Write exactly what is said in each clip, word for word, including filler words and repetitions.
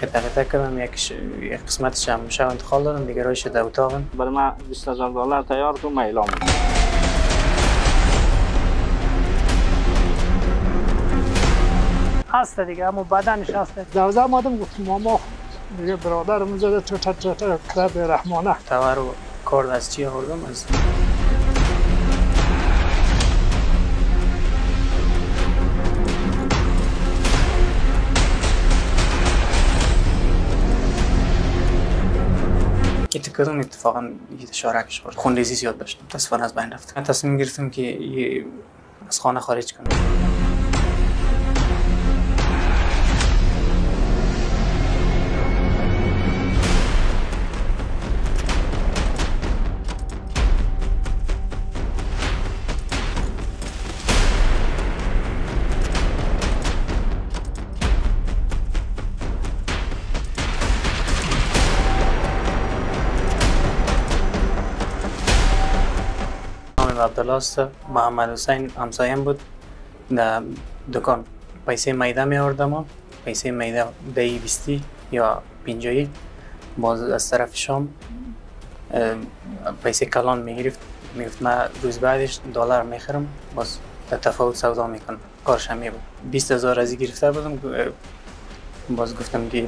قطع قطع کردم. یک یک قسمتش هم شب انتقال دادم، دیگه رویش در اتاقم. برای من بیست هزار دلار تیار کن، من اعلام میکنم. هست دیگه، اما بدنش هست. دوازده آمدم گفتم ماما دیگه برادرم زده تو تا تا تا کلاب رحمانه. تاور و کارد از چی آوردم؟ از کدوم اتفاقا یه شارکش بود. خونریزی زیاد داشتم، تصفیه از بین رفت. من تصمیم گرفتم که از خانه خارج کنم. عبدالله است. محمد حسین همسایم بود. در دکان پیسه میده می آوردم، پیسه میده ده بیستی یا پنجایی. باز از طرف شام پیسه کلان می گرفت، می گفت من روز بعدش دلار می خرم، باز در تفاوت سودا می کنم. کارش همی بود. بیست هزار ازی گرفته بودم، باز گفتم که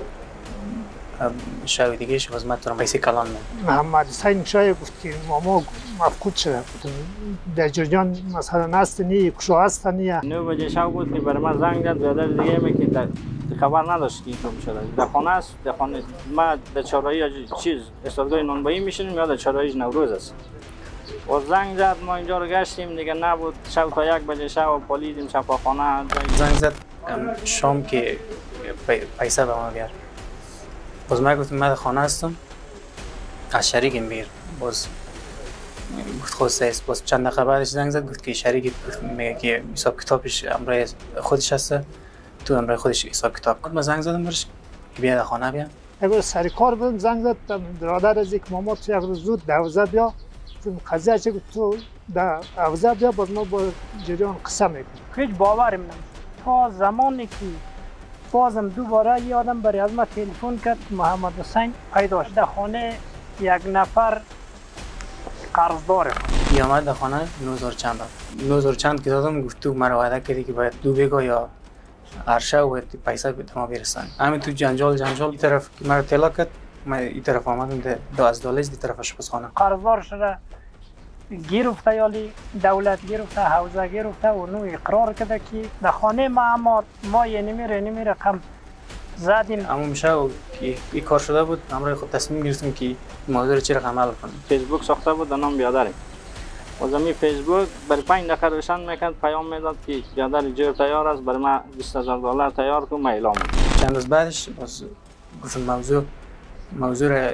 شاید دیگه باز من تونم پیسه کلان می. محمد حسین شاید گفت که ماما مفقود شده بود. در جریان مثلا هست نی کشو هست نی. نه بجه شب بود که برای من زنگ زد برادر دیگه می که خبر نداشت که اینطور شده. در خانه است، در خانه ما در چهارراهی چیز استادگاه نانبایی میشینیم یا در چهارراهی نوروز است. و زنگ زد، ما اینجا رو گشتیم دیگه نبود. شب تا یک بجه شب پالیدیم شفاخانه. زنگ زد شام که پیسه به ما بیار. باز من گفتم من در خانه هستم، از شریکم بیر. باز گفت خواسته است. باز چند دقیقه بعدش زنگ زد گفت که شریک میگه که حساب کتابش امرای خودش هسته، تو امرای خودش حساب کتاب کن. من زنگ زدم برش که بیا در خانه بیا. اگه سر کار بودم زنگ زد برادر از یک ماما تو یک روز زود دوازده بیا، چون قضیه چه گفت تو دوازده بیا، باز ما با جریان قسم میکنیم. هیچ باورم نمیشه. تا زمانی که بازم دوباره یه آدم برای از ما تلفن کرد، محمد حسین پیدا شد. در خانه یک نفر قرضداره. ای آمد در خانه نه هزار چند داد. نه هزار چند که دادم گفت تو مرا وعده کردی که باید دو بگاه یا هر شب باید پیسه به ما برسن. همین تو جنجال جنجال این طرف که مرا طلا کرد، من این طرف آمدم دو از دالج دی طرف آشپزخانه. قرضدار شده گرفته یالی دولت گرفته، حوزه گرفته و نو اقرار کرده که در خانه ما اما ما یه نمی نمی رقم زدیم. اما میشه که این کار شده بود، امروز خود تصمیم گرفتیم که موضوع رو چی رقم حل کنیم. فیسبوک ساخته بود در نام بیادرم. و زمین فیسبوک برای پنج دقیقه روشن میکرد، پیام میداد که بیادر جور تیار است، برای من بیست هزار دلار تیار کن، من اعلام میکنم. چند روز بعدش باز گفتم موضوع موضوع را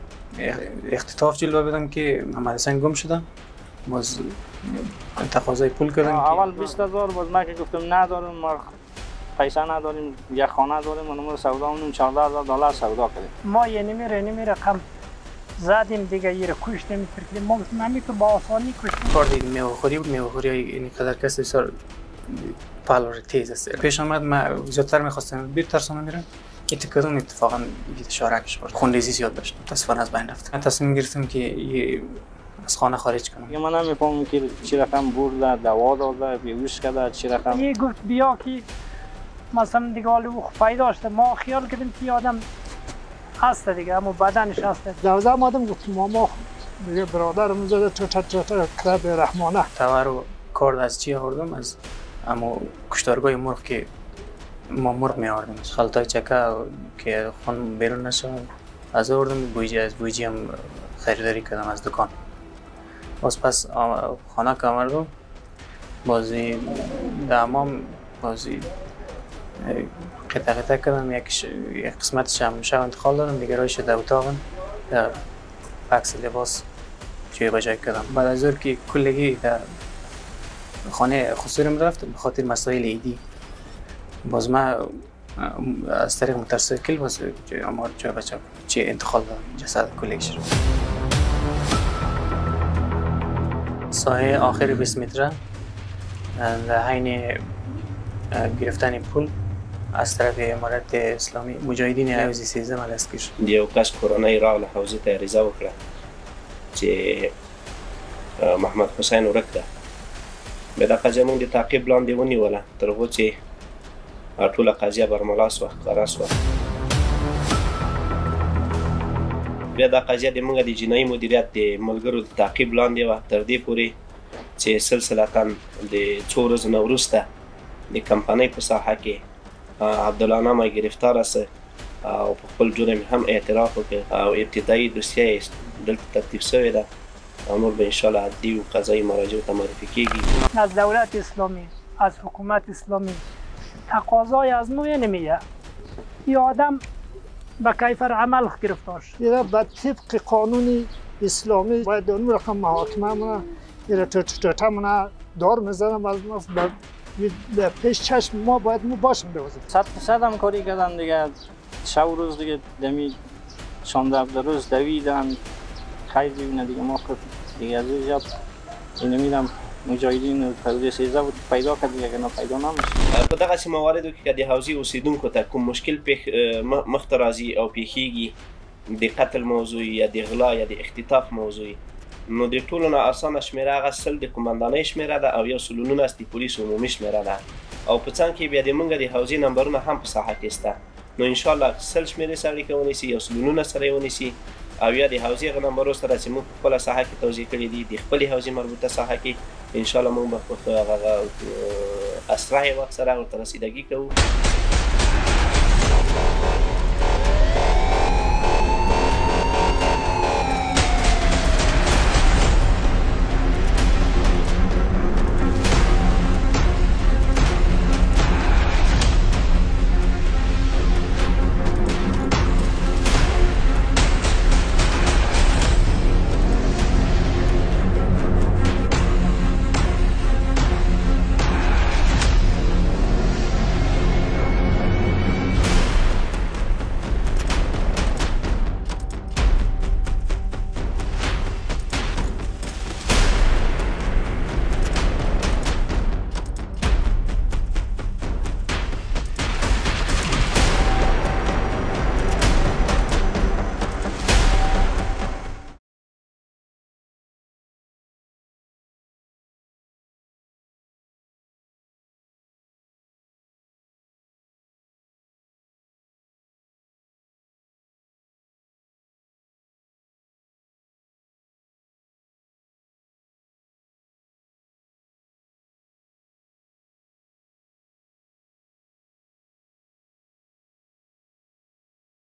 اختطاف جلوه بدم که محمد حسین گم شده. باز تقاضای پول کردن. اول بیست هزار، باز من که گفتم ندارم، ما پیسه نداریم، یک خانه داریم و نمور سودا اونم چهارده هزار دلار سودا کردیم. ما یه نمی نمی رقم زدیم دیگه، یه رو کشتیم می‌کردیم. ما گفتم همین که با آسانی کشتیم. کار دیگه میوه‌خوری بود. میوه‌خوری اینقدر کسی بسیار پالور تیز است. پیش آمد من زیادتر می‌خواستم بیر ترسانه میرم. این کدوم اتفاقا یه شارکش بود. خونریزی زیاد داشتم، تصفیه از بین رفت. من تصمیم گرفتم که از خانه خارج کنم. من نمی‌فهمم که چی رقم برده، دوا داده، بیهوش کرده، چی رقم. یه گفت بیا که مثلا دیگه حالو پیدا شده. ما خیال کردیم که آدم هست دیگه، اما بدنش هست. دوازده آمدم گفتم ماما دیگه برادرم زده تو تا تا تا کلاب رحمانه. تاور و کارد از چی آوردم؟ از اما کشتارگاه مرغ که ما مرغ می آوردیم. خلطای چکه که خون بیرون نشه از آوردم. بویجی از بویجی هم خریداری کردم از دکان. باز پس خانه که آمدم بازی دامام بازی قطع قطع کردم. یک یک قسمتش هم شب انتقال دادم، دیگه رویش در اتاقم در بکس لباس جای بجای کردم. بعد از اون که کلگی در خانه خسورم رفت به خاطر مسائل ایدی. باز من از طریق موتورسیکل باز امار جای بچه چه انتقال دادم جسد کلگیش رو. ساحه آخر بیست متره در حین گرفتن پول از طرف امارت اسلامی مجاهدین حوزه سیزده دست کش د یو کس کورنۍ راغله حوزې ته عریضه وکړه چې محمد حسین ورک ده. بیا دا قضیه موږ د تعقیب لاندې ونیوله تر هغو چې ټوله قضیه برملا سوه ښکاره سوه. بیا دا قضیه د موږ د جنایي مدیریت د ملګرو د تعقیب لاندې وه تر دې پورې چې سلسلتاً د څو ورځو نه وروسته د کمپنۍ په ساحه کې عبدالله نامه گرفتاره سه او په خپل جرم هم اعتراف وکړ او ابتدایي دوسیه یې دلته ترتیب شوې ده او نور به انشاءالله عدلي و قضایي مراجعو ته معرفي کېږي. از دولت اسلامی از حکومت اسلامی تقاضای از ما نمیه این آدم به کیفر عمل گرفتار شد. اینا به طبق قانون اسلامی باید اون رقم محاکمه مونه اینا توتا مونه دار میزنم از به پیش چشم ما باید ما باشیم دوزیم. صد فیصد هم کاری کردن دیگه. شب و روز دیگه دمی شانزده هفده روز دویدن خیلی ببینه دیگه ما دیگه از اینجا اینو میدم مجاهدین حوزه سیزده بود پیدا کرد دیگه نه پیدا نمیشه. په دغسې مواردو کې که د حوزې اوسېدونکو ته کوم مشکل مخته راځي او پیښیږي د قتل موضوع یا د غلا یا د اختطاف موضوع نو د ټولو نه اسانه شمېره هغه سل د قمندانۍ شمېره ده او یو سل و نولس د پولیس عمومي شمېره ده او په څنګ کې بیا د موږ د حوزې نمبرونه هم په ساحه کې شته نو انشاءالله سل شمېرې سره اړیکه ونیسي یو سل و نولس سره یې ونیسي او یا د حوزې هغه نمبرو سره چې موږ په خپله ساحه کې توضیح کړي دي د خپلې حوزې مربوطه ساحه کې انشاءالله موږ به په هغه اسرع وخت سره ورته رسیدګي کوو.